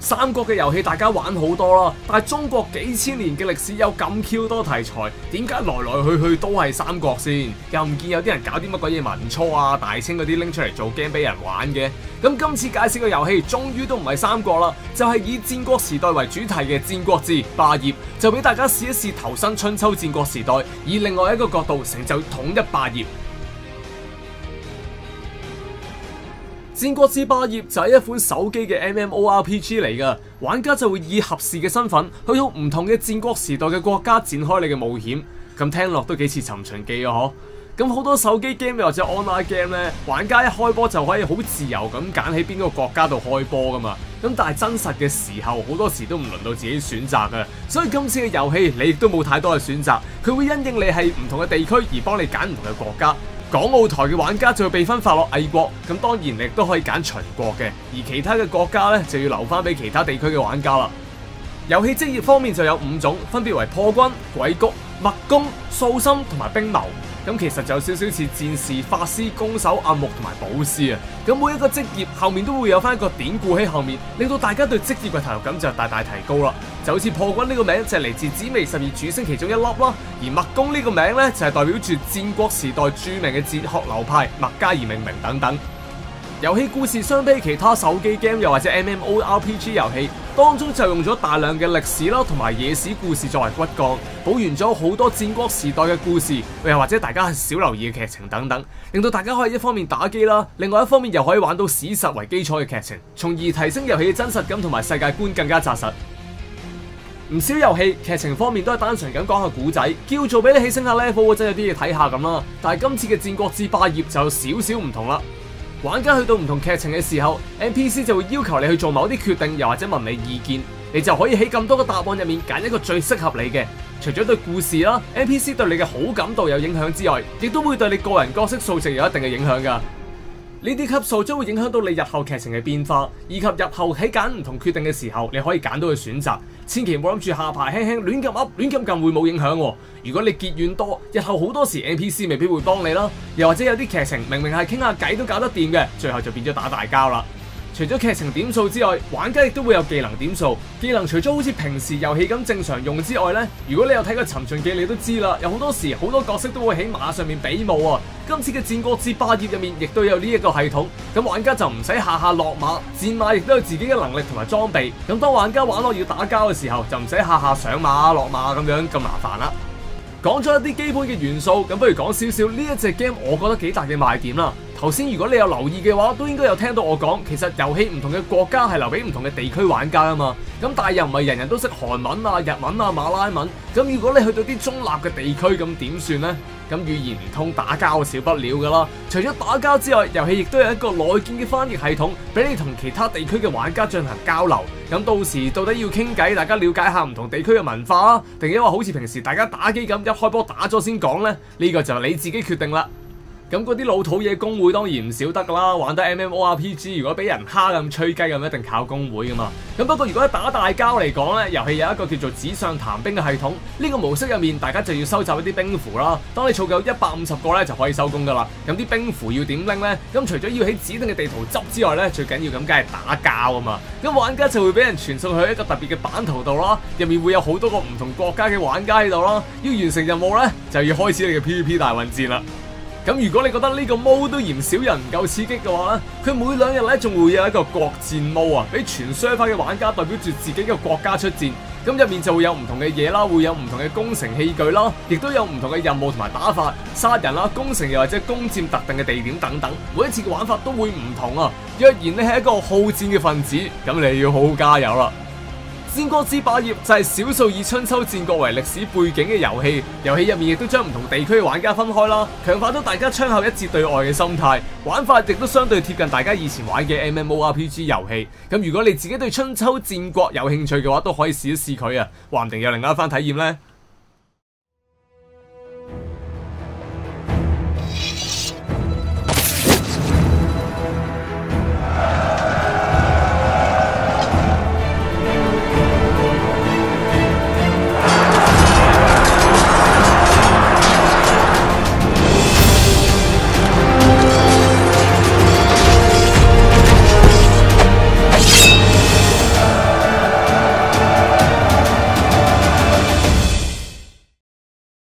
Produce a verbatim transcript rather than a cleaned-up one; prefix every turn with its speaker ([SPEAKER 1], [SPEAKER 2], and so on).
[SPEAKER 1] 三國嘅遊戲大家玩好多啦，但係中國幾千年嘅歷史有咁 Q 多題材，點解來來去去都係三國先？又唔見有啲人搞啲乜鬼嘢民初啊、大清嗰啲拎出嚟做 game 俾人玩嘅？咁今次介紹嘅遊戲終於都唔係三國啦，就係以戰國時代為主題嘅《戰國志霸業》，就俾大家試一試投身春秋戰國時代，以另外一個角度成就統一霸業。《戰國志霸業》就係一款手機嘅 M M O R P G 嚟㗎，玩家就會以合士嘅身份去到唔同嘅戰國時代嘅國家展開你嘅冒險，咁聽落都幾似尋秦記啊！嗬。咁好多手機 game 或者 online game 咧，玩家一開波就可以好自由咁揀喺邊個國家度開波噶嘛。咁但係真實嘅時候，好多時都唔輪到自己選擇嘅。所以今次嘅遊戲你亦都冇太多嘅選擇，佢會因應你係唔同嘅地區而幫你揀唔同嘅國家。港澳台嘅玩家就會被分發落魏國，咁當然你亦都可以揀秦國嘅，而其他嘅國家咧就要留翻俾其他地區嘅玩家啦。遊戲職業方面就有五種，分別為破軍、鬼谷、墨攻、掃心同埋兵謀。咁其實就有少少似戰士、法師、弓手、暗木同埋寶師啊！咁每一個職業後面都會有翻一個典故喺後面，令到大家對職業嘅投入感就大大提高啦。就好似破軍呢個名就係嚟自紫微十二主星其中一粒啦，而墨攻呢個名咧就係代表住戰國時代著名嘅哲學流派墨家而命名等等。遊戲故事相比其他手機 game 又或者 M M O R P G 遊戲，當中就用咗大量嘅歷史啦同埋野史故事作為骨幹，補完咗好多戰國時代嘅故事，又或者大家少留意嘅劇情等等，令到大家可以一方面打機啦，另外一方面又可以玩到史實為基礎嘅劇情，從而提升遊戲嘅真實感同埋世界觀更加紮實。唔少遊戲劇情方面都係單純咁講下古仔，叫做俾你起升下 level 嗰陣有啲嘢睇下咁啦。但係今次嘅戰國志霸業就有少少唔同啦。玩家去到唔同劇情嘅時候 ，N P C 就會要求你去做某啲決定，又或者問你意見，你就可以喺咁多個答案入面揀一個最適合你嘅。除咗對故事啦 ，N P C 對你嘅好感度有影響之外，亦都會對你個人角色數值有一定嘅影響噶。呢啲級數將會影響到你日後劇情嘅變化，以及日後喺揀唔同決定嘅時候，你可以揀到嘅選擇。千祈唔好諗住下排輕輕亂咁噏、亂咁撳會冇影響喎。如果你結怨多，日後好多時 N P C 未必會幫你啦。又或者有啲劇情明明係傾下偈都搞得掂嘅，最後就變咗打大交啦。除咗劇情點數之外，玩家亦都會有技能點數。技能除咗好似平時遊戲咁正常用之外呢，如果你有睇過《尋秦記》，你都知啦，有好多時好多角色都會喺馬上面比武啊。今次嘅戰國志霸業入面，亦都有呢一個系統，咁玩家就唔使下下落馬，戰馬亦都有自己嘅能力同埋裝備。咁當玩家玩落要打交嘅時候，就唔使下下上馬落馬咁樣咁麻煩啦。講咗一啲基本嘅元素，咁不如講少少呢一隻 game，我覺得幾大嘅賣點啦。頭先如果你有留意嘅話，都應該有聽到我講，其實遊戲唔同嘅國家係留俾唔同嘅地區玩家啊嘛。咁但係又唔係人人都識韓文啊、日文啊、馬拉文。咁如果你去到啲中立嘅地區，咁點算呢？咁語言唔通，打交少不了噶啦。除咗打交之外，遊戲亦都有一個內建嘅翻譯系統，俾你同其他地區嘅玩家進行交流。咁到時到底要傾偈，大家了解下唔同地區嘅文化啊，定因為好似平時大家打機咁，一開波打咗先講呢？呢個就你自己決定啦。咁嗰啲老土嘢公會當然唔少得啦，玩得 M M O R P G 如果俾人蝦咁吹雞咁，一定靠公會噶嘛。咁不過如果喺打大交嚟講呢，遊戲有一個叫做紙上談兵嘅系統，呢個模式入面大家就要收集一啲兵符啦。當你儲夠一百五十個呢，就可以收工噶啦。咁啲兵符要點拎呢？咁除咗要喺指定嘅地圖執之外呢，最緊要咁梗係打交啊嘛。咁玩家就會俾人傳送去一個特別嘅版圖度啦，入面會有好多個唔同國家嘅玩家喺度啦。要完成任務呢，就要開始你嘅 P V P 大混戰啦。咁如果你覺得呢個 mode 都嫌少人唔夠刺激嘅話咧，佢每兩日咧仲會有一個國戰 mode啊，俾全 server 嘅玩家代表住自己嘅國家出戰。咁入面就會有唔同嘅嘢啦，會有唔同嘅攻城器具啦，亦都有唔同嘅任務同埋打法，殺人啦、攻城又或者攻佔特定嘅地點等等，每一次嘅玩法都會唔同啊。若然你係一個好戰嘅分子，咁你要好好加油啦。戰國志霸業就係少數以春秋戰國為歷史背景嘅遊戲，遊戲入面亦都將唔同地區嘅玩家分開啦，強化咗大家槍口一致對外嘅心態，玩法亦都相對貼近大家以前玩嘅 M M O R P G 遊戲。咁如果你自己對春秋戰國有興趣嘅話，都可以試一試佢啊，話唔定有另外一番體驗呢。